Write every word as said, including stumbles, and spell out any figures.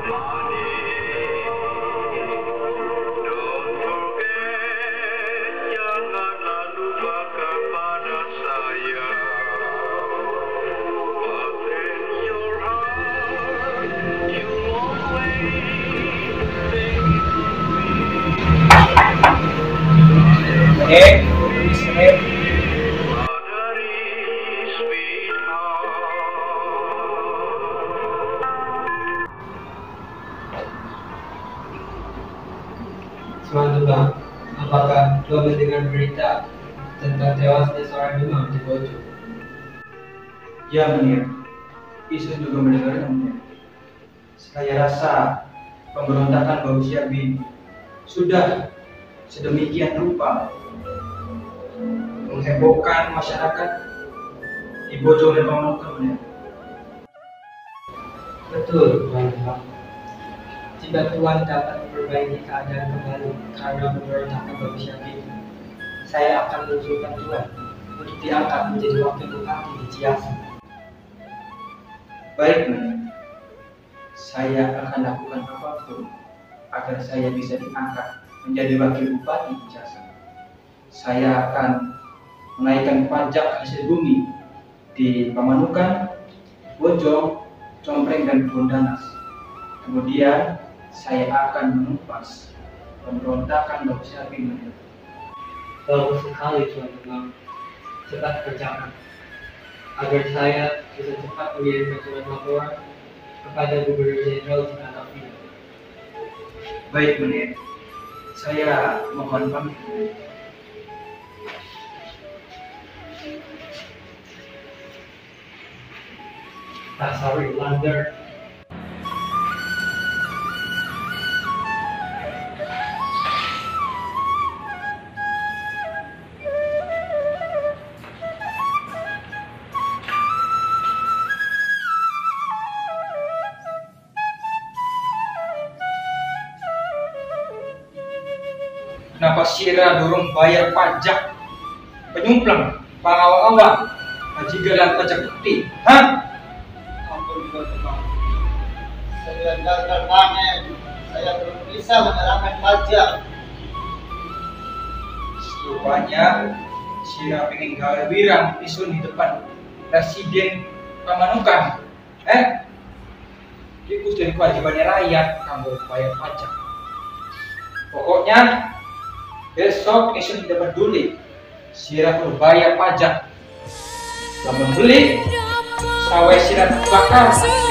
Eh, eh. Semalam bang, apakah lo mendengar berita tentang tewasnya seorang imam di Bojo? Ya Munir, Isu juga mendengarnya Munir. Saya rasa pemberontakan Bau Syarbin sudah sedemikian rupa menghebohkan masyarakat di Bojo dan Pamanukan Munir. Betul, Bang. Jika Tuhan dapat memperbaiki keadaan kembali karena pemberontakan Bau Syarbin, saya akan mengusulkan Tuhan untuk diangkat menjadi wakil bupati di Ciasan. Baik Munir, saya akan lakukan apapun agar saya bisa diangkat menjadi wakil bupati di Ciasan. Saya akan menaikkan pajak hasil bumi di Pamanukan, Bojong, Compreng, dan Kebondanas. Kemudian saya akan menumpas pemberontakan Bau Syarbin. Bagus sekali Tuan Imam, cepat kerjakan agar saya bisa cepat mengirimkan surat laporan kepada Gubernur Jenderal jika ada tidak. Baik Munir, saya mohon pamit. Dasar Irlander. Kenapa Sira dorong bayar pajak, penyumplang, pengawal-awal, hajigalan pajak bukti? Hah? Ampun Tuan, saya gagal panen, saya belum bisa menerangkan pajak. Rupanya Sira pengen gawe wirang isun di depan Presiden Pamanukan. Eh? Itu dari kewajibannya rakyat, kamu bayar pajak. Pokoknya besok isun tidak peduli, Sira perlu bayar pajak. Kalau beli, sawah Sira terbakar.